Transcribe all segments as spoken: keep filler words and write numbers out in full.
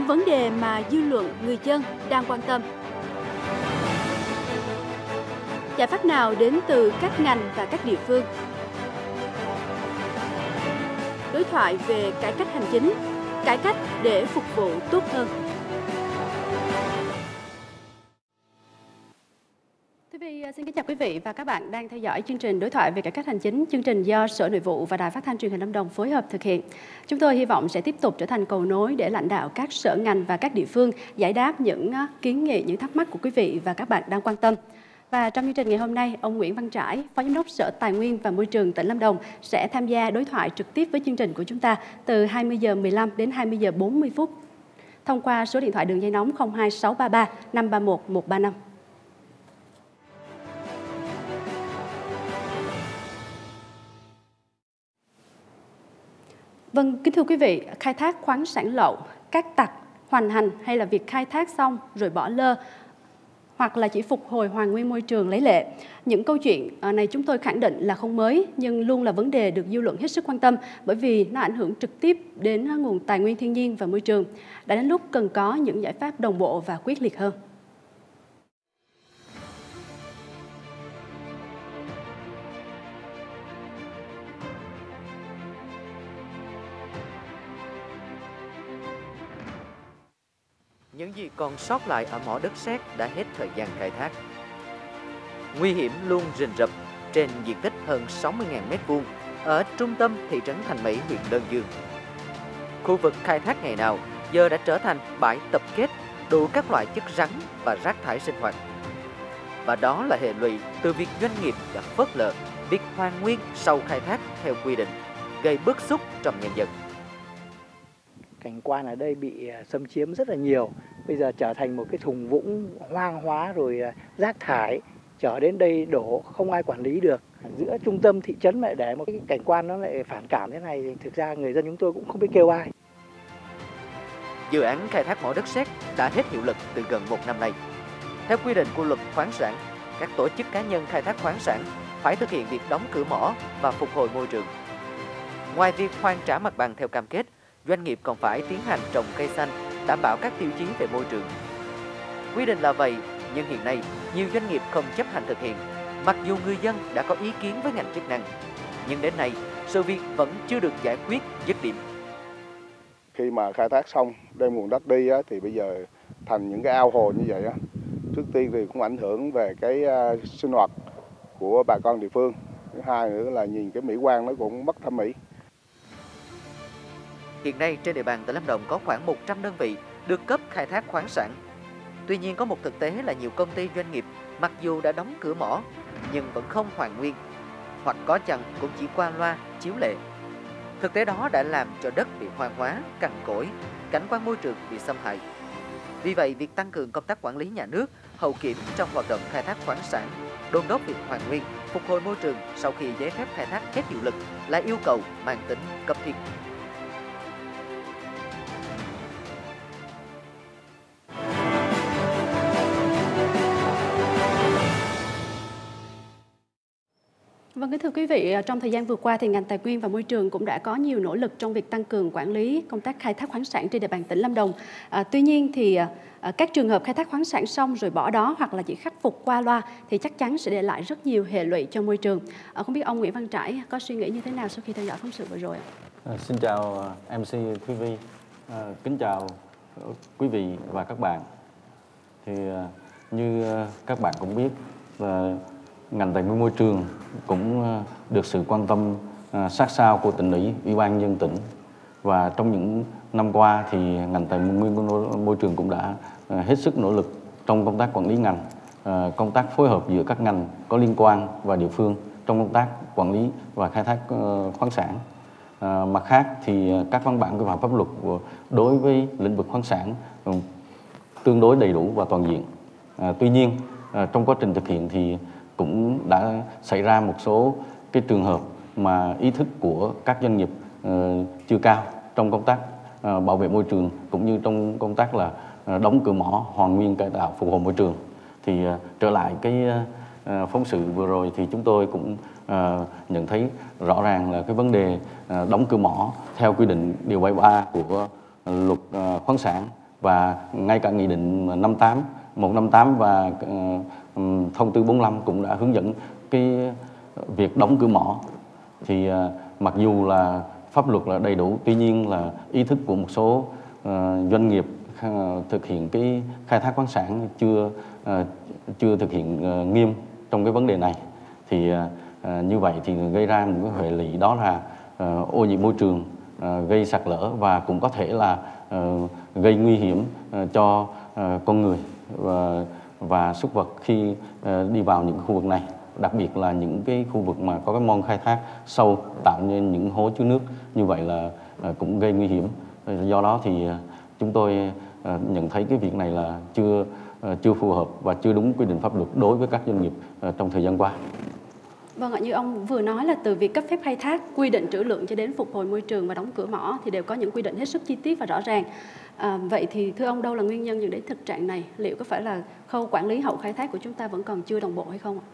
những vấn đề mà dư luận, người dân đang quan tâm. Giải pháp nào đến từ các ngành và các địa phương? Đối thoại về cải cách hành chính, cải cách để phục vụ tốt hơn. Thưa quý vị, xin kính chào quý vị và các bạn đang theo dõi chương trình đối thoại về cải cách hành chính, chương trình do Sở Nội vụ và Đài Phát thanh Truyền hình Lâm Đồng phối hợp thực hiện. Chúng tôi hy vọng sẽ tiếp tục trở thành cầu nối để lãnh đạo các sở ngành và các địa phương giải đáp những kiến nghị, những thắc mắc của quý vị và các bạn đang quan tâm. Và trong chương trình ngày hôm nay, ông Nguyễn Văn Trải, Phó Giám đốc Sở Tài nguyên và Môi trường tỉnh Lâm Đồng sẽ tham gia đối thoại trực tiếp với chương trình của chúng ta từ hai mươi giờ mười lăm đến hai mươi giờ bốn mươi phút thông qua số điện thoại đường dây nóng không hai sáu ba ba năm ba một một ba năm. Vâng, kính thưa quý vị, khai thác khoáng sản lậu, cát tặc, hoành hành hay là việc khai thác xong rồi bỏ lơ hoặc là chỉ phục hồi hoàn nguyên môi trường lấy lệ. Những câu chuyện này chúng tôi khẳng định là không mới nhưng luôn là vấn đề được dư luận hết sức quan tâm bởi vì nó ảnh hưởng trực tiếp đến nguồn tài nguyên thiên nhiên và môi trường. Đã đến lúc cần có những giải pháp đồng bộ và quyết liệt hơn. Những gì còn sót lại ở mỏ đất sét đã hết thời gian khai thác. Nguy hiểm luôn rình rập trên diện tích hơn sáu mươi nghìn mét vuông ở trung tâm thị trấn Thành Mỹ, huyện Đơn Dương. Khu vực khai thác ngày nào giờ đã trở thành bãi tập kết đủ các loại chất rắn và rác thải sinh hoạt. Và đó là hệ lụy từ việc doanh nghiệp đã phớt lờ việc hoàn nguyên sau khai thác theo quy định, gây bức xúc trong nhân dân. Cảnh quan ở đây bị xâm chiếm rất là nhiều, bây giờ trở thành một cái thùng vũng hoang hóa rồi rác thải chở đến đây đổ không ai quản lý được. Giữa trung tâm thị trấn lại để một cái cảnh quan nó lại phản cảm thế này thì thực ra người dân chúng tôi cũng không biết kêu ai. Dự án khai thác mỏ đất sét đã hết hiệu lực từ gần một năm nay. Theo quy định của luật khoáng sản, các tổ chức cá nhân khai thác khoáng sản phải thực hiện việc đóng cửa mỏ và phục hồi môi trường. Ngoài việc hoàn trả mặt bằng theo cam kết, doanh nghiệp còn phải tiến hành trồng cây xanh, đảm bảo các tiêu chí về môi trường. Quy định là vậy, nhưng hiện nay nhiều doanh nghiệp không chấp hành thực hiện, mặc dù người dân đã có ý kiến với ngành chức năng. Nhưng đến nay, sự việc vẫn chưa được giải quyết dứt điểm. Khi mà khai thác xong, đem nguồn đất đi á, thì bây giờ thành những cái ao hồ như vậy á. Trước tiên thì cũng ảnh hưởng về cái uh, sinh hoạt của bà con địa phương. Thứ hai nữa là nhìn cái mỹ quan nó cũng mất thẩm mỹ. Hiện nay trên địa bàn tỉnh Lâm Đồng có khoảng một trăm đơn vị được cấp khai thác khoáng sản. Tuy nhiên có một thực tế là nhiều công ty doanh nghiệp mặc dù đã đóng cửa mỏ nhưng vẫn không hoàn nguyên, hoặc có chăng cũng chỉ qua loa, chiếu lệ. Thực tế đó đã làm cho đất bị hoang hóa, cằn cỗi, cảnh quan môi trường bị xâm hại. Vì vậy, việc tăng cường công tác quản lý nhà nước, hậu kiểm trong hoạt động khai thác khoáng sản, đôn đốc việc hoàn nguyên, phục hồi môi trường sau khi giấy phép khai thác hết hiệu lực là yêu cầu mang tính cấp thiết. Vâng, kính thưa quý vị, trong thời gian vừa qua thì ngành tài nguyên và môi trường cũng đã có nhiều nỗ lực trong việc tăng cường quản lý công tác khai thác khoáng sản trên địa bàn tỉnh Lâm Đồng. À, tuy nhiên thì à, các trường hợp khai thác khoáng sản xong rồi bỏ đó hoặc là chỉ khắc phục qua loa thì chắc chắn sẽ để lại rất nhiều hệ lụy cho môi trường. À, không biết ông Nguyễn Văn Trải có suy nghĩ như thế nào sau khi theo dõi phóng sự vừa rồi ạ? À, xin chào em xê Thúy Vi, à, kính chào quý vị và các bạn. Thì à, như các bạn cũng biết là ngành tài nguyên môi trường cũng được sự quan tâm sát sao của tỉnh ủy, ủy ban nhân dân tỉnh. Và trong những năm qua thì ngành tài nguyên môi trường cũng đã hết sức nỗ lực trong công tác quản lý ngành, công tác phối hợp giữa các ngành có liên quan và địa phương trong công tác quản lý và khai thác khoáng sản. Mặt khác thì các văn bản quy phạm pháp luật đối với lĩnh vực khoáng sản tương đối đầy đủ và toàn diện. Tuy nhiên trong quá trình thực hiện thì cũng đã xảy ra một số cái trường hợp mà ý thức của các doanh nghiệp uh, chưa cao trong công tác uh, bảo vệ môi trường cũng như trong công tác là uh, đóng cửa mỏ, hoàn nguyên cải tạo, phục hồi môi trường. Thì uh, trở lại cái uh, phóng sự vừa rồi thì chúng tôi cũng uh, nhận thấy rõ ràng là cái vấn đề uh, đóng cửa mỏ theo quy định điều bảy mươi ba của uh, luật uh, khoáng sản Và ngay cả Nghị định năm tám, một năm tám và uh, thông tư bốn mươi lăm cũng đã hướng dẫn cái việc đóng cửa mỏ. Thì uh, mặc dù là pháp luật là đầy đủ, tuy nhiên là ý thức của một số uh, doanh nghiệp uh, thực hiện cái khai thác khoáng sản chưa uh, chưa thực hiện uh, nghiêm trong cái vấn đề này. Thì uh, uh, như vậy thì gây ra một cái hệ lụy, đó là uh, ô nhiễm môi trường, uh, gây sạt lở và cũng có thể là uh, gây nguy hiểm uh, cho uh, con người và, và súc vật khi uh, đi vào những khu vực này. Đặc biệt là những cái khu vực mà có cái mòn khai thác sâu tạo nên những hố chứa nước, như vậy là uh, cũng gây nguy hiểm. Do đó thì uh, chúng tôi uh, nhận thấy cái việc này là chưa uh, chưa phù hợp và chưa đúng quy định pháp luật đối với các doanh nghiệp uh, trong thời gian qua. Vâng ạ, như ông vừa nói là từ việc cấp phép khai thác, quy định trữ lượng cho đến phục hồi môi trường và đóng cửa mỏ thì đều có những quy định hết sức chi tiết và rõ ràng. À, vậy thì thưa ông, đâu là nguyên nhân dẫn đến thực trạng này? Liệu có phải là khâu quản lý hậu khai thác của chúng ta vẫn còn chưa đồng bộ hay không?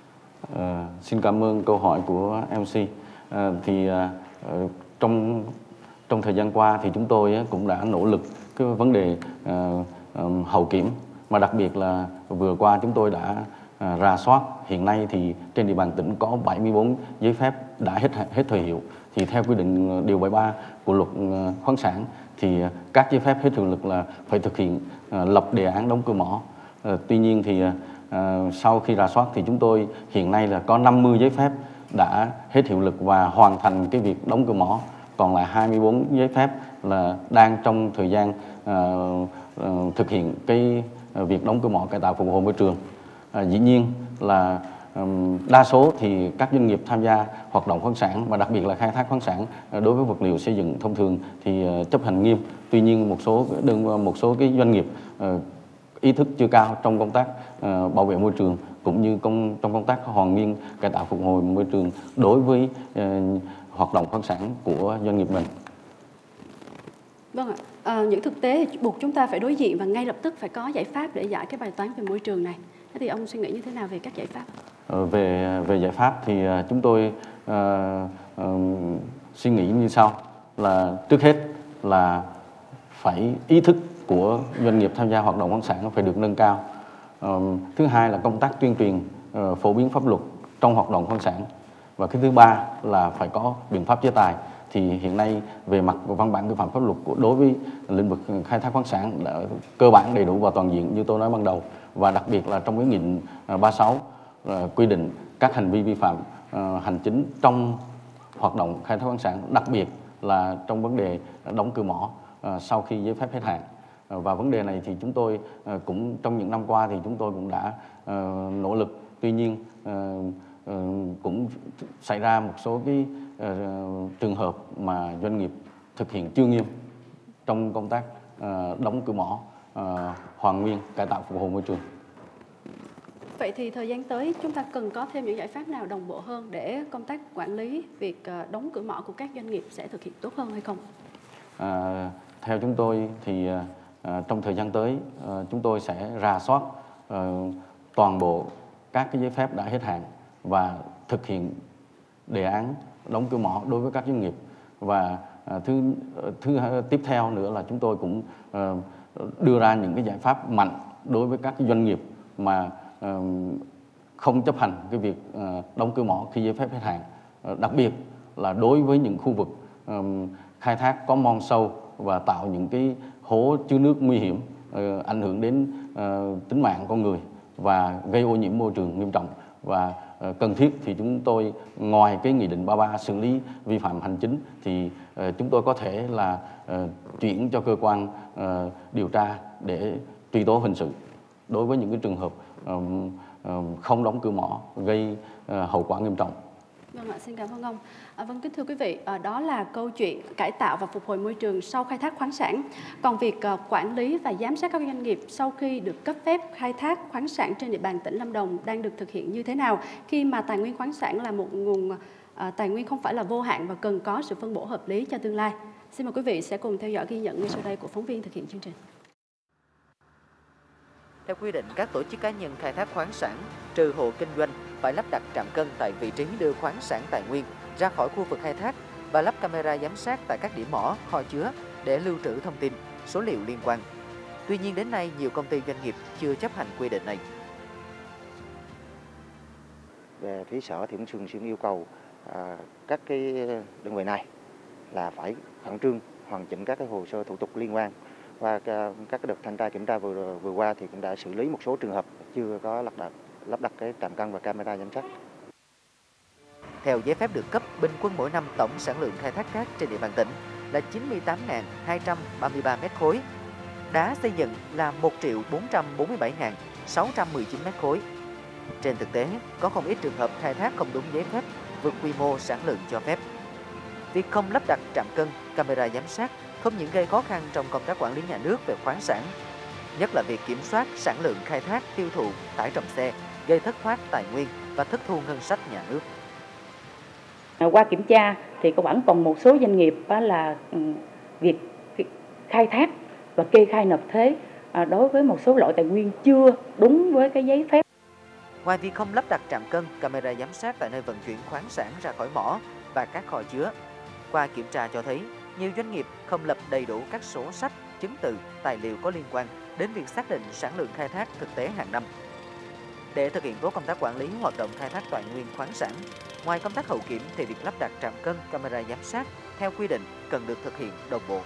À, xin cảm ơn câu hỏi của em xê. À, thì à, trong trong thời gian qua thì chúng tôi cũng đã nỗ lực cái vấn đề à, à, hậu kiểm, mà đặc biệt là vừa qua chúng tôi đã à, rà soát. Hiện nay thì trên địa bàn tỉnh có bảy mươi bốn giấy phép đã hết hết thời hiệu. Thì theo quy định điều bảy mươi ba của luật khoáng sản thì các giấy phép hết hiệu lực là phải thực hiện à, lập đề án đóng cửa mỏ. À, tuy nhiên thì à, sau khi rà soát thì chúng tôi hiện nay là có năm mươi giấy phép đã hết hiệu lực và hoàn thành cái việc đóng cửa mỏ, còn lại hai mươi bốn giấy phép là đang trong thời gian à, à, thực hiện cái à, việc đóng cửa mỏ cải tạo phục hồi môi trường. À, dĩ nhiên là um, đa số thì các doanh nghiệp tham gia hoạt động khoáng sản và đặc biệt là khai thác khoáng sản uh, đối với vật liệu xây dựng thông thường thì uh, chấp hành nghiêm. Tuy nhiên một số đơn một số cái doanh nghiệp uh, ý thức chưa cao trong công tác uh, bảo vệ môi trường cũng như công trong công tác hoàn nguyên cải tạo phục hồi môi trường đối với uh, hoạt động khoáng sản của doanh nghiệp mình. Vâng ạ. À, những thực tế thì buộc chúng ta phải đối diện và ngay lập tức phải có giải pháp để giải cái bài toán về môi trường này. Thế thì ông suy nghĩ như thế nào về các giải pháp? Ờ, về về giải pháp thì uh, chúng tôi uh, uh, suy nghĩ như sau, là trước hết là phải ý thức của doanh nghiệp tham gia hoạt động khoáng sản phải được nâng cao. Uh, thứ hai là công tác tuyên truyền uh, phổ biến pháp luật trong hoạt động khoáng sản. Và cái thứ ba là phải có biện pháp chế tài. Thì hiện nay về mặt văn bản quy phạm pháp luật của đối với lĩnh vực khai thác khoáng sản đã cơ bản đầy đủ và toàn diện như tôi nói ban đầu. Và đặc biệt là trong cái nghị định ba mươi sáu uh, quy định các hành vi vi phạm uh, hành chính trong hoạt động khai thác khoáng sản, đặc biệt là trong vấn đề đóng cửa mỏ uh, sau khi giấy phép hết hạn. Uh, và vấn đề này thì chúng tôi uh, cũng trong những năm qua thì chúng tôi cũng đã uh, nỗ lực. Tuy nhiên uh, uh, cũng xảy ra một số cái uh, trường hợp mà doanh nghiệp thực hiện chưa nghiêm trong công tác uh, đóng cửa mỏ, uh, hoàn nguyên cải tạo phục hồi môi trường. Vậy thì thời gian tới chúng ta cần có thêm những giải pháp nào đồng bộ hơn để công tác quản lý việc đóng cửa mỏ của các doanh nghiệp sẽ thực hiện tốt hơn hay không? À, theo chúng tôi thì à, trong thời gian tới à, chúng tôi sẽ rà soát à, toàn bộ các cái giấy phép đã hết hạn và thực hiện đề án đóng cửa mỏ đối với các doanh nghiệp. Và à, thứ thứ tiếp theo nữa là chúng tôi cũng à, đưa ra những cái giải pháp mạnh đối với các doanh nghiệp mà uh, không chấp hành cái việc uh, đóng cửa mỏ khi giấy phép hết hạn, uh, đặc biệt là đối với những khu vực um, khai thác có mòn sâu và tạo những cái hố chứa nước nguy hiểm, uh, ảnh hưởng đến uh, tính mạng con người và gây ô nhiễm môi trường nghiêm trọng. Và uh, cần thiết thì chúng tôi ngoài cái nghị định ba mươi ba xử lý vi phạm hành chính thì uh, chúng tôi có thể là uh, chuyển cho cơ quan uh, điều tra để truy tố hình sự đối với những cái trường hợp um, um, không đóng cửa mỏ gây uh, hậu quả nghiêm trọng. Vâng ạ, xin cảm ơn ông. À, vâng, kính thưa quý vị, à, đó là câu chuyện cải tạo và phục hồi môi trường sau khai thác khoáng sản. Còn việc à, quản lý và giám sát các doanh nghiệp sau khi được cấp phép khai thác khoáng sản trên địa bàn tỉnh Lâm Đồng đang được thực hiện như thế nào, khi mà tài nguyên khoáng sản là một nguồn à, tài nguyên không phải là vô hạn và cần có sự phân bổ hợp lý cho tương lai. Xin mời quý vị sẽ cùng theo dõi ghi nhận ngay sau đây của phóng viên thực hiện chương trình. Theo quy định, các tổ chức cá nhân khai thác khoáng sản trừ hộ kinh doanh phải lắp đặt trạm cân tại vị trí đưa khoáng sản tài nguyên ra khỏi khu vực khai thác và lắp camera giám sát tại các điểm mỏ, kho chứa để lưu trữ thông tin, số liệu liên quan. Tuy nhiên đến nay nhiều công ty doanh nghiệp chưa chấp hành quy định này. Về phía sở thì cũng thường xuyên yêu cầu à, các cái đơn vị này là phải khẩn trương hoàn chỉnh các cái hồ sơ thủ tục liên quan. Và các cái đợt thanh tra kiểm tra vừa vừa qua thì cũng đã xử lý một số trường hợp chưa có lắp đặt lắp đặt cái trạm cân và camera giám sát. Theo giấy phép được cấp, bình quân mỗi năm tổng sản lượng khai thác cát trên địa bàn tỉnh là chín mươi tám nghìn hai trăm ba mươi ba mét khối. Đá xây dựng là một triệu bốn trăm bốn mươi bảy nghìn sáu trăm mười chín mét khối. Trên thực tế, có không ít trường hợp khai thác không đúng giấy phép, vượt quy mô sản lượng cho phép. Việc không lắp đặt trạm cân, camera giám sát không những gây khó khăn trong công tác quản lý nhà nước về khoáng sản, nhất là việc kiểm soát sản lượng khai thác, tiêu thụ, tải trọng xe, gây thất thoát tài nguyên và thất thu ngân sách nhà nước. Qua kiểm tra thì có vẫn còn một số doanh nghiệp là việc khai thác và kê khai nộp thuế đối với một số loại tài nguyên chưa đúng với cái giấy phép. Ngoài việc không lắp đặt trạm cân, camera giám sát tại nơi vận chuyển khoáng sản ra khỏi mỏ và các kho chứa, qua kiểm tra cho thấy nhiều doanh nghiệp không lập đầy đủ các sổ sách, chứng từ, tài liệu có liên quan đến việc xác định sản lượng khai thác thực tế hàng năm. Để thực hiện tốt công tác quản lý hoạt động khai thác tài nguyên khoáng sản, ngoài công tác hậu kiểm thì việc lắp đặt trạm cân, camera giám sát theo quy định cần được thực hiện đồng bộ.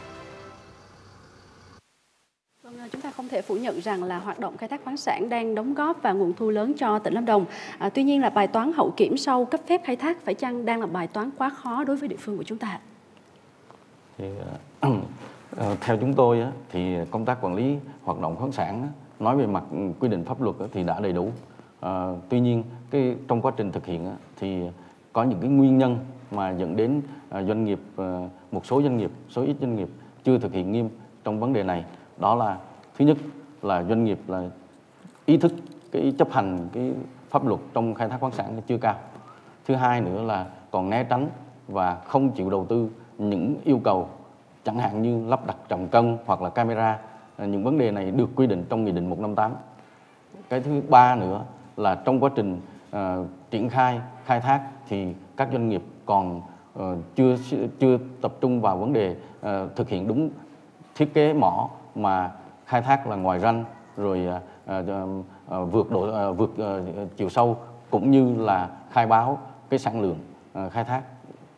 Vâng, chúng ta không thể phủ nhận rằng là hoạt động khai thác khoáng sản đang đóng góp vào nguồn thu lớn cho tỉnh Lâm Đồng. À, tuy nhiên là bài toán hậu kiểm sau cấp phép khai thác phải chăng đang là bài toán quá khó đối với địa phương của chúng ta? Thì, uh, theo chúng tôi thì công tác quản lý hoạt động khoáng sản nói về mặt quy định pháp luật thì đã đầy đủ. À, tuy nhiên cái trong quá trình thực hiện thì có những cái nguyên nhân mà dẫn đến doanh nghiệp, một số doanh nghiệp, số ít doanh nghiệp chưa thực hiện nghiêm trong vấn đề này. Đó là thứ nhất là doanh nghiệp là ý thức cái chấp hành cái pháp luật trong khai thác khoáng sản chưa cao. Thứ hai nữa là còn né tránh và không chịu đầu tư những yêu cầu chẳng hạn như lắp đặt trạm cân hoặc là camera. Những vấn đề này được quy định trong Nghị định một trăm năm mươi tám. Cái thứ ba nữa là trong quá trình uh, triển khai khai thác thì các doanh nghiệp còn uh, chưa chưa tập trung vào vấn đề uh, thực hiện đúng thiết kế mỏ mà khai thác là ngoài ranh, rồi uh, uh, uh, vượt độ uh, vượt uh, chiều sâu, cũng như là khai báo cái sản lượng uh, khai thác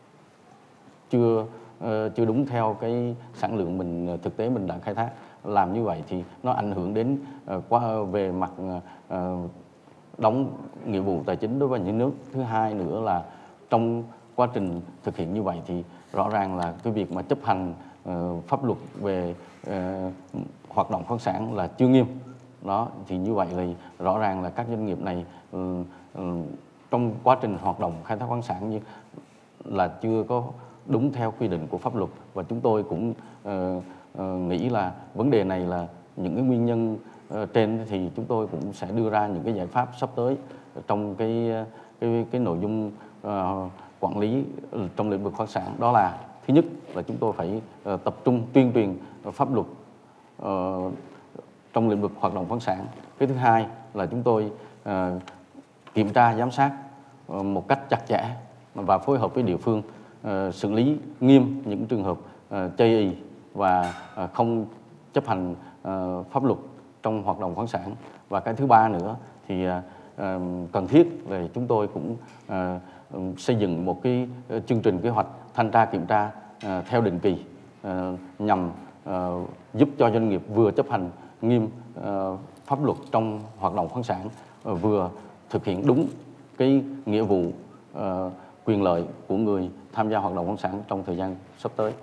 chưa uh, chưa đúng theo cái sản lượng mình thực tế mình đã khai thác. Làm như vậy thì nó ảnh hưởng đến uh, qua về mặt uh, đóng nghĩa vụ tài chính đối với nhà nước. Thứ hai nữa là trong quá trình thực hiện như vậy thì rõ ràng là cái việc mà chấp hành uh, pháp luật về uh, hoạt động khoáng sản là chưa nghiêm. Đó thì như vậy thì rõ ràng là các doanh nghiệp này uh, uh, trong quá trình hoạt động khai thác khoáng sản như là chưa có đúng theo quy định của pháp luật, và chúng tôi cũng uh, uh, nghĩ là vấn đề này là những cái nguyên nhân uh, trên thì chúng tôi cũng sẽ đưa ra những cái giải pháp sắp tới trong cái cái cái nội dung uh, quản lý trong lĩnh vực khoáng sản. Đó là thứ nhất là chúng tôi phải uh, tập trung tuyên truyền pháp luật uh, trong lĩnh vực hoạt động khoáng sản. Cái thứ hai là chúng tôi uh, kiểm tra giám sát uh, một cách chặt chẽ và phối hợp với địa phương uh, xử lý nghiêm những trường hợp uh, chây ỳ và uh, không chấp hành uh, pháp luật trong hoạt động khoáng sản. Và cái thứ ba nữa thì uh, cần thiết là chúng tôi cũng uh, xây dựng một cái chương trình kế hoạch thanh tra kiểm tra uh, theo định kỳ uh, nhằm uh, giúp cho doanh nghiệp vừa chấp hành nghiêm uh, pháp luật trong hoạt động khoáng sản, uh, vừa thực hiện đúng cái nghĩa vụ uh, quyền lợi của người tham gia hoạt động khoáng sản trong thời gian sắp tới.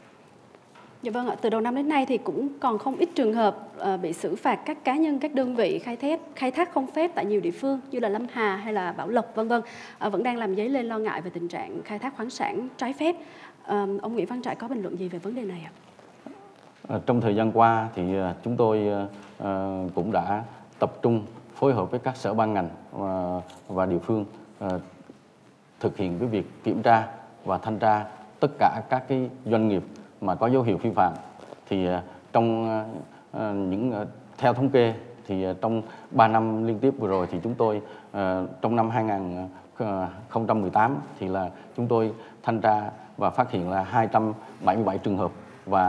Dạ vâng ạ, từ đầu năm đến nay thì cũng còn không ít trường hợp uh, bị xử phạt các cá nhân, các đơn vị khai thác khai thác không phép tại nhiều địa phương như là Lâm Hà hay là Bảo Lộc vân vân, uh, vẫn đang làm dấy lên lo ngại về tình trạng khai thác khoáng sản trái phép. Uh, ông Nguyễn Văn Trại có bình luận gì về vấn đề này ạ? Uh, trong thời gian qua thì uh, chúng tôi uh, cũng đã tập trung phối hợp với các sở ban ngành và, và địa phương uh, thực hiện cái việc kiểm tra và thanh tra tất cả các cái doanh nghiệp mà có dấu hiệu vi phạm. Thì uh, trong uh, những uh, theo thống kê thì uh, trong ba năm liên tiếp vừa rồi thì chúng tôi uh, trong năm hai nghìn không trăm mười tám thì là chúng tôi thanh tra và phát hiện là hai trăm bảy mươi bảy trường hợp, và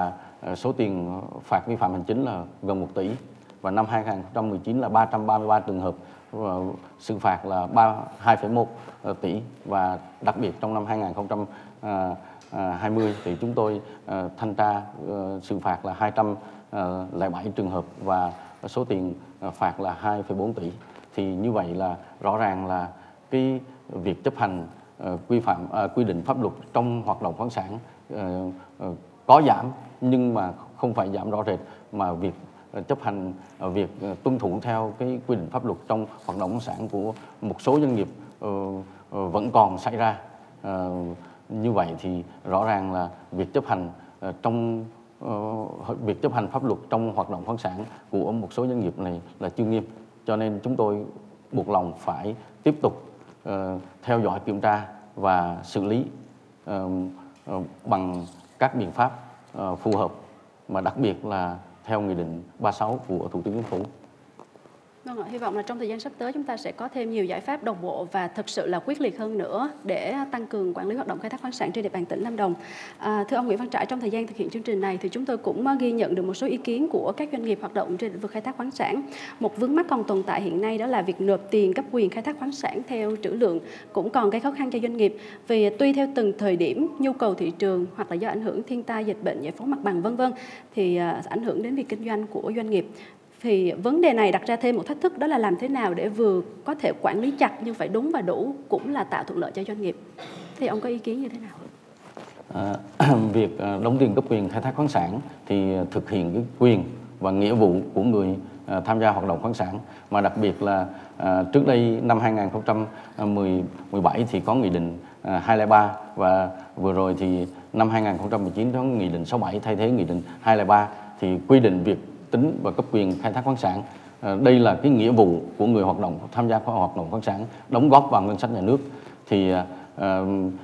số tiền phạt vi phạm hành chính là gần một tỷ, và năm hai nghìn không trăm mười chín là ba trăm ba mươi ba trường hợp, và xử phạt là hai phẩy một tỷ. Và đặc biệt trong năm hai nghìn không trăm hai mươi thì chúng tôi thanh tra xử phạt là hai trăm lẻ bảy trường hợp và số tiền phạt là hai phẩy bốn tỷ. Thì như vậy là rõ ràng là cái việc chấp hành uh, quy phạm uh, quy định pháp luật trong hoạt động khoáng sản uh, uh, có giảm, nhưng mà không phải giảm rõ rệt, mà việc uh, chấp hành uh, việc uh, tuân thủ theo cái quy định pháp luật trong hoạt động khoáng sản của một số doanh nghiệp uh, uh, vẫn còn xảy ra. Uh, như vậy thì rõ ràng là việc chấp hành uh, trong uh, việc chấp hành pháp luật trong hoạt động khoáng sản của một số doanh nghiệp này là chưa nghiêm, cho nên chúng tôi buộc lòng phải tiếp tục uh, theo dõi, kiểm tra và xử lý uh, uh, bằng các biện pháp uh, phù hợp, mà đặc biệt là theo Nghị định ba mươi sáu của Thủ tướng Chính phủ. Vâng ạ, hy vọng là trong thời gian sắp tới chúng ta sẽ có thêm nhiều giải pháp đồng bộ và thực sự là quyết liệt hơn nữa để tăng cường quản lý hoạt động khai thác khoáng sản trên địa bàn tỉnh Lâm Đồng. À, thưa ông Nguyễn Văn Trải, trong thời gian thực hiện chương trình này thì chúng tôi cũng ghi nhận được một số ý kiến của các doanh nghiệp hoạt động trên lĩnh vực khai thác khoáng sản. Một vướng mắc còn tồn tại hiện nay đó là việc nộp tiền cấp quyền khai thác khoáng sản theo trữ lượng cũng còn gây khó khăn cho doanh nghiệp, vì tuy theo từng thời điểm nhu cầu thị trường hoặc là do ảnh hưởng thiên tai, dịch bệnh, giải phóng mặt bằng vân vân thì ảnh hưởng đến việc kinh doanh của doanh nghiệp. Thì vấn đề này đặt ra thêm một thách thức, đó là làm thế nào để vừa có thể quản lý chặt nhưng phải đúng và đủ, cũng là tạo thuận lợi cho doanh nghiệp. Thì ông có ý kiến như thế nào? À, việc đóng tiền cấp quyền khai thác khoáng sản thì thực hiện cái quyền và nghĩa vụ của người à, tham gia hoạt động khoáng sản, mà đặc biệt là à, trước đây năm hai nghìn không trăm mười bảy thì có Nghị định à, hai không không ba, và vừa rồi thì năm hai nghìn không trăm mười chín có Nghị định sáu mươi bảy thay thế Nghị định hai không không ba, thì quy định việc tính và cấp quyền khai thác khoáng sản. À, đây là cái nghĩa vụ của người hoạt động tham gia hoạt động khoáng sản, đóng góp vào ngân sách nhà nước. Thì à,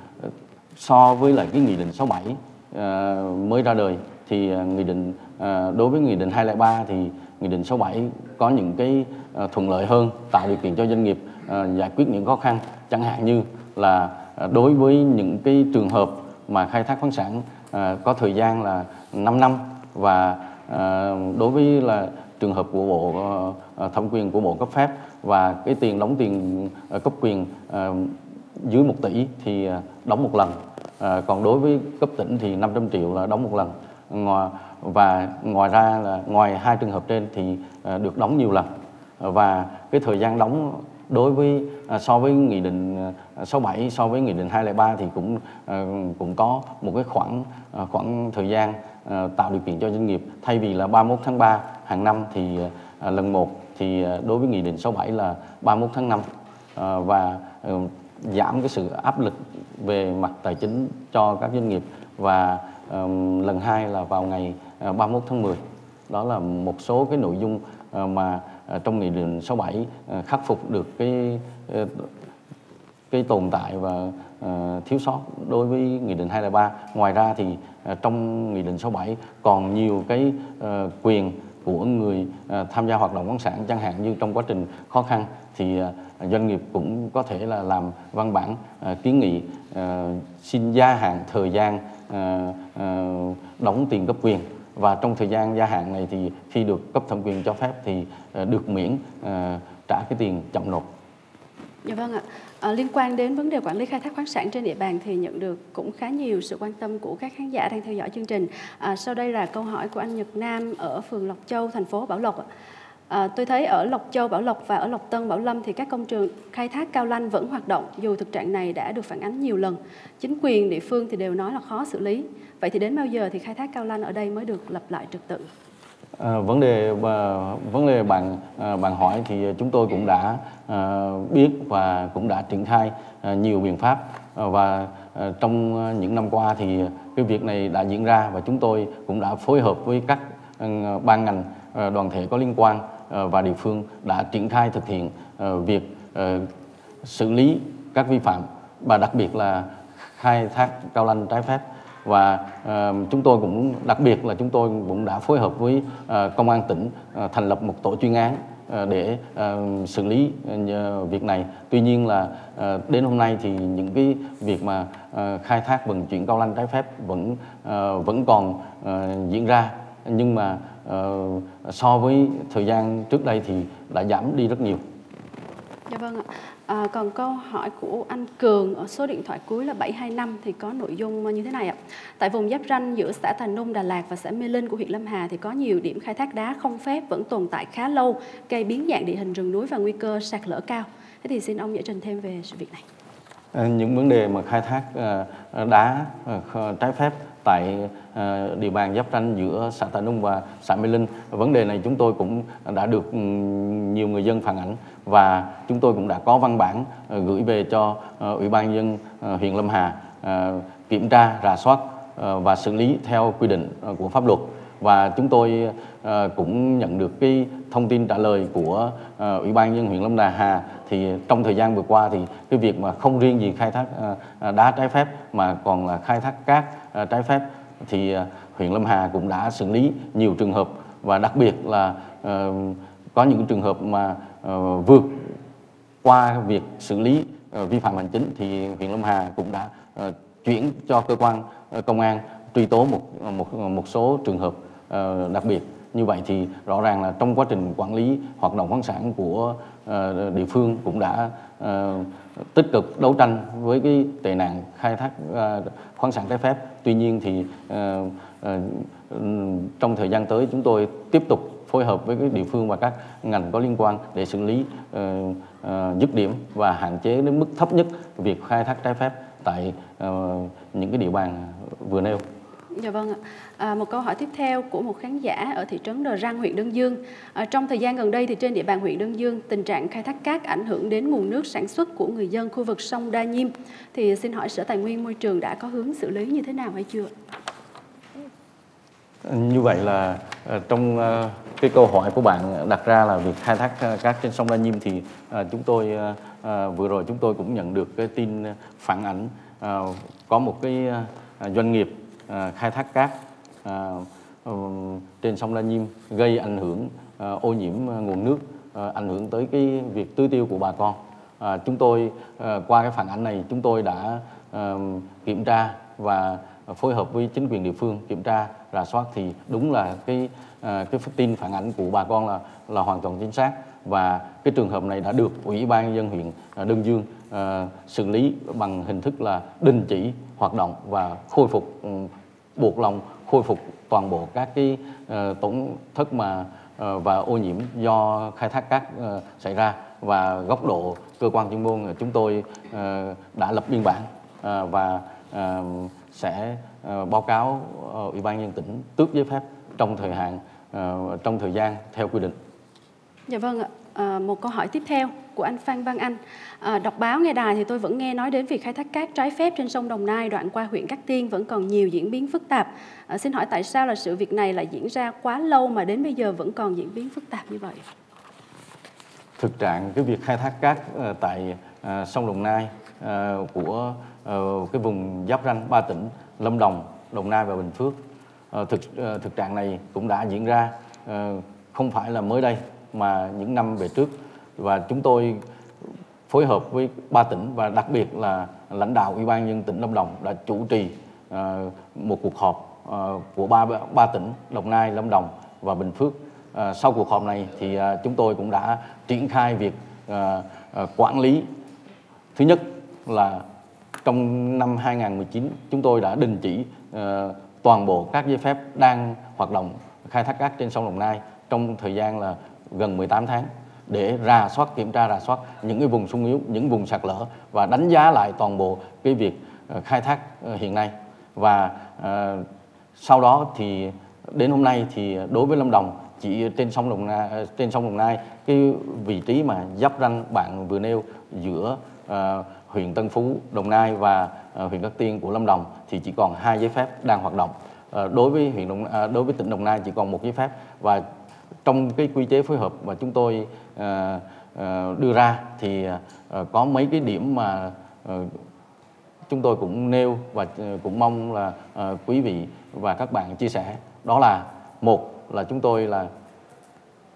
so với lại cái Nghị định sáu mươi bảy à, mới ra đời thì à, nghị định à, đối với Nghị định hai không không ba thì Nghị định sáu mươi bảy có những cái à, thuận lợi hơn, tạo điều kiện cho doanh nghiệp à, giải quyết những khó khăn, chẳng hạn như là à, đối với những cái trường hợp mà khai thác khoáng sản à, có thời gian là năm năm, và À, đối với là trường hợp của bộ à, thẩm quyền của bộ cấp phép và cái tiền đóng tiền à, cấp quyền à, dưới một tỷ thì à, đóng một lần, à, còn đối với cấp tỉnh thì năm trăm triệu là đóng một lần. Ngoài, và ngoài ra là ngoài hai trường hợp trên thì à, được đóng nhiều lần, và cái thời gian đóng đối với à, so với Nghị định sáu mươi bảy, so với Nghị định hai không không ba thì cũng à, cũng có một cái khoảng à, khoảng thời gian à, tạo điều kiện cho doanh nghiệp, thay vì là ba mươi mốt tháng ba hàng năm thì à, lần một, thì à, đối với Nghị định sáu mươi bảy là ba mươi mốt tháng năm, à, và à, giảm cái sự áp lực về mặt tài chính cho các doanh nghiệp. Và à, lần hai là vào ngày à, ba mươi mốt tháng mười. Đó là một số cái nội dung à, mà à, trong Nghị định sáu mươi bảy à, khắc phục được cái à, cái tồn tại và uh, thiếu sót đối với Nghị định hai không không ba. Ngoài ra thì uh, trong Nghị định sáu mươi bảy còn nhiều cái uh, quyền của người uh, tham gia hoạt động khoáng sản, chẳng hạn như trong quá trình khó khăn thì uh, doanh nghiệp cũng có thể là làm văn bản uh, kiến nghị uh, xin gia hạn thời gian uh, uh, đóng tiền cấp quyền, và trong thời gian gia hạn này thì khi được cấp thẩm quyền cho phép thì uh, được miễn uh, trả cái tiền chậm nộp. Dạ vâng ạ. À, liên quan đến vấn đề quản lý khai thác khoáng sản trên địa bàn thì nhận được cũng khá nhiều sự quan tâm của các khán giả đang theo dõi chương trình. À, sau đây là câu hỏi của anh Nhật Nam ở phường Lộc Châu, thành phố Bảo Lộc. À, tôi thấy ở Lộc Châu, Bảo Lộc và ở Lộc Tân, Bảo Lâm thì các công trường khai thác cao lanh vẫn hoạt động, dù thực trạng này đã được phản ánh nhiều lần. Chính quyền địa phương thì đều nói là khó xử lý. Vậy thì đến bao giờ thì khai thác cao lanh ở đây mới được lập lại trật tự? À, vấn đề vấn đề bạn bạn hỏi thì chúng tôi cũng đã à, biết và cũng đã triển khai à, nhiều biện pháp, à, và à, trong những năm qua thì cái việc này đã diễn ra, và chúng tôi cũng đã phối hợp với các à, ban ngành, à, đoàn thể có liên quan à, và địa phương đã triển khai thực hiện à, việc à, xử lý các vi phạm, và đặc biệt là khai thác cao lanh trái phép. Và uh, chúng tôi cũng đặc biệt là chúng tôi cũng đã phối hợp với uh, công an tỉnh uh, thành lập một tổ chuyên án để xử lý việc này. Tuy nhiên là đến hôm nay thì những cái việc mà khai thác vận chuyển cao lanh trái phép vẫn vẫn còn diễn ra, nhưng mà so với thời gian trước đây thì đã giảm đi rất nhiều. Dạ vâng ạ. À, còn câu hỏi của anh Cường ở số điện thoại cuối là bảy hai năm thì có nội dung như thế này ạ. Tại vùng giáp ranh giữa xã Tà Nung, Đà Lạt và xã Mê Linh của huyện Lâm Hà thì có nhiều điểm khai thác đá không phép vẫn tồn tại khá lâu, gây biến dạng địa hình rừng núi và nguy cơ sạt lở cao. Thế thì xin ông giải trình thêm về sự việc này. Những vấn đề mà khai thác đá trái phép tại địa bàn giáp ranh giữa xã Tà Nung và xã Mê Linh, vấn đề này chúng tôi cũng đã được nhiều người dân phản ánh và chúng tôi cũng đã có văn bản gửi về cho Ủy ban nhân dân huyện Lâm Hà kiểm tra, rà soát và xử lý theo quy định của pháp luật. Và chúng tôi cũng nhận được cái thông tin trả lời của Ủy ban nhân dân huyện Lâm Hà thì trong thời gian vừa qua thì cái việc mà không riêng gì khai thác đá trái phép mà còn là khai thác cát trái phép thì huyện Lâm Hà cũng đã xử lý nhiều trường hợp, và đặc biệt là có những trường hợp mà vượt qua việc xử lý vi phạm hành chính thì huyện Lâm Hà cũng đã chuyển cho cơ quan công an truy tố một một một số trường hợp đặc biệt. Như vậy thì rõ ràng là trong quá trình quản lý hoạt động khoáng sản của địa phương cũng đã tích cực đấu tranh với cái tệ nạn khai thác khoáng sản trái phép. Tuy nhiên thì trong thời gian tới chúng tôi tiếp tục phối hợp với các địa phương và các ngành có liên quan để xử lý dứt điểm và hạn chế đến mức thấp nhất việc khai thác trái phép tại những cái địa bàn vừa nêu. Dạ vâng ạ. À, một câu hỏi tiếp theo của một khán giả ở thị trấn Đờ Răng, huyện Đơn Dương. À, trong thời gian gần đây thì trên địa bàn huyện Đơn Dương tình trạng khai thác cát ảnh hưởng đến nguồn nước sản xuất của người dân khu vực sông Đa Nhiêm. Thì xin hỏi Sở Tài nguyên Môi trường đã có hướng xử lý như thế nào hay chưa? Như vậy là trong cái câu hỏi của bạn đặt ra là việc khai thác cát trên sông Đa Nhiêm thì chúng tôi vừa rồi chúng tôi cũng nhận được cái tin phản ảnh có một cái doanh nghiệp khai thác cát trên sông Đa Nhiêm gây ảnh hưởng ô nhiễm nguồn nước, ảnh hưởng tới cái việc tưới tiêu của bà con. Chúng tôi qua cái phản ảnh này chúng tôi đã kiểm tra và phối hợp với chính quyền địa phương kiểm tra rà soát thì đúng là cái cái tin phản ảnh của bà con là là hoàn toàn chính xác, và cái trường hợp này đã được Ủy ban nhân dân huyện Đơn Dương uh, xử lý bằng hình thức là đình chỉ hoạt động và khôi phục um, buộc lòng khôi phục toàn bộ các cái uh, tổn thất mà uh, và ô nhiễm do khai thác cát uh, xảy ra. Và góc độ cơ quan chuyên môn chúng tôi uh, đã lập biên bản uh, và uh, sẽ uh, báo cáo uh, Ủy ban nhân dân tỉnh tước giấy phép trong thời hạn uh, trong thời gian theo quy định. Dạ vâng ạ. À, một câu hỏi tiếp theo của anh Phan Văn Anh. À, đọc báo nghe đài thì tôi vẫn nghe nói đến việc khai thác cát trái phép trên sông Đồng Nai đoạn qua huyện Cát Tiên vẫn còn nhiều diễn biến phức tạp. À, xin hỏi tại sao là sự việc này lại diễn ra quá lâu mà đến bây giờ vẫn còn diễn biến phức tạp như vậy? Thực trạng cái việc khai thác cát uh, tại uh, sông Đồng Nai uh, của uh, cái vùng giáp ranh ba tỉnh Lâm Đồng, Đồng Nai và Bình Phước, uh, thực uh, thực trạng này cũng đã diễn ra uh, không phải là mới đây mà những năm về trước, và chúng tôi phối hợp với ba tỉnh và đặc biệt là lãnh đạo Ủy ban nhân dân tỉnh Lâm Đồng đã chủ trì uh, một cuộc họp uh, của ba ba tỉnh Đồng Nai, Lâm Đồng và Bình Phước. Uh, sau cuộc họp này thì uh, chúng tôi cũng đã triển khai việc uh, uh, quản lý. Thứ nhất là trong năm hai nghìn không trăm mười chín chúng tôi đã đình chỉ uh, toàn bộ các giấy phép đang hoạt động khai thác cát trên sông Đồng Nai trong thời gian là gần mười tám tháng để rà soát, kiểm tra rà soát những cái vùng sung yếu, những vùng sạt lở và đánh giá lại toàn bộ cái việc uh, khai thác uh, hiện nay. Và uh, sau đó thì đến hôm nay thì đối với Lâm Đồng chỉ trên sông Đồng Nai, trên sông Đồng Nai cái vị trí mà giáp ranh bạn vừa nêu giữa uh, huyện Tân Phú, Đồng Nai và uh, huyện Cát Tiên của Lâm Đồng thì chỉ còn hai giấy phép đang hoạt động. Uh, đối với huyện Đồng, uh, đối với tỉnh Đồng Nai chỉ còn một giấy phép, và trong cái quy chế phối hợp mà chúng tôi uh, uh, đưa ra thì uh, có mấy cái điểm mà uh, chúng tôi cũng nêu và uh, cũng mong là uh, quý vị và các bạn chia sẻ. Đó là một là chúng tôi là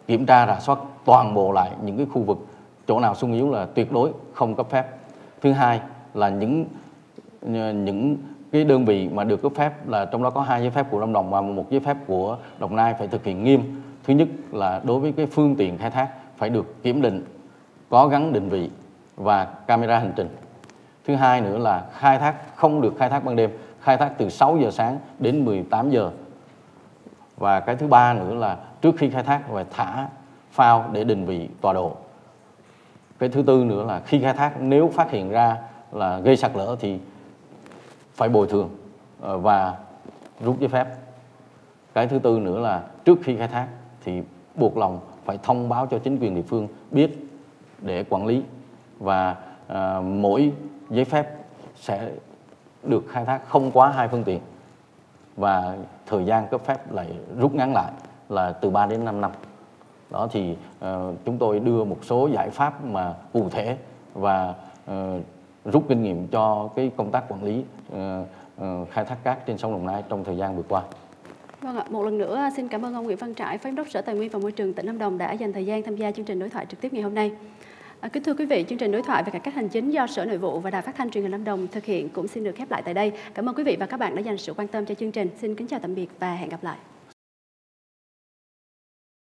kiểm tra rà soát toàn bộ lại những cái khu vực chỗ nào sung yếu là tuyệt đối không cấp phép. Thứ hai là những những cái đơn vị mà được cấp phép là trong đó có hai giấy phép của Lâm Đồng và một giấy phép của Đồng Nai phải thực hiện nghiêm. Thứ nhất là đối với cái phương tiện khai thác phải được kiểm định, có gắn định vị và camera hành trình. Thứ hai nữa là khai thác không được khai thác ban đêm, khai thác từ sáu giờ sáng đến mười tám giờ. Và cái thứ ba nữa là trước khi khai thác phải thả phao để định vị tọa độ. Cái thứ tư nữa là khi khai thác nếu phát hiện ra là gây sạt lở thì phải bồi thường và rút giấy phép. Cái thứ tư nữa là trước khi khai thác thì buộc lòng phải thông báo cho chính quyền địa phương biết để quản lý, và à, mỗi giấy phép sẽ được khai thác không quá hai phương tiện, và thời gian cấp phép lại rút ngắn lại là từ ba đến năm năm. Đó thì uh, chúng tôi đưa một số giải pháp mà cụ thể và uh, rút kinh nghiệm cho cái công tác quản lý uh, uh, khai thác cát trên sông Đồng Nai trong thời gian vừa qua. Vâng ạ, một lần nữa xin cảm ơn ông Nguyễn Văn Trải, Phó Giám đốc Sở Tài nguyên và Môi trường tỉnh Lâm Đồng đã dành thời gian tham gia chương trình đối thoại trực tiếp ngày hôm nay. À, kính thưa quý vị, chương trình đối thoại về cải cách hành chính do Sở Nội vụ và Đài Phát thanh Truyền hình Lâm Đồng thực hiện cũng xin được khép lại tại đây. Cảm ơn quý vị và các bạn đã dành sự quan tâm cho chương trình. Xin kính chào tạm biệt và hẹn gặp lại.